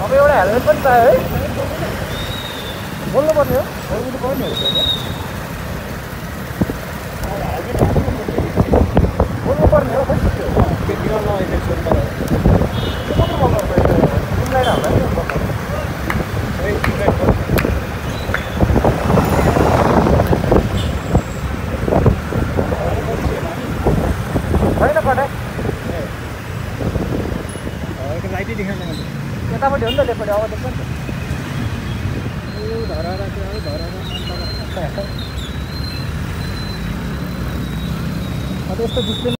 अब एउटा हेलमेट पनि चाहियो है बोल्नु पर्ने हो बोल्नु पर्ने हो बोल्नु पर्ने हो छैन पठाए लाइटै देखाएन यतापट्टि हो नि त त्यपट्टि अब देख्छ नि त धराएर अब यस्तो डिस्प्ले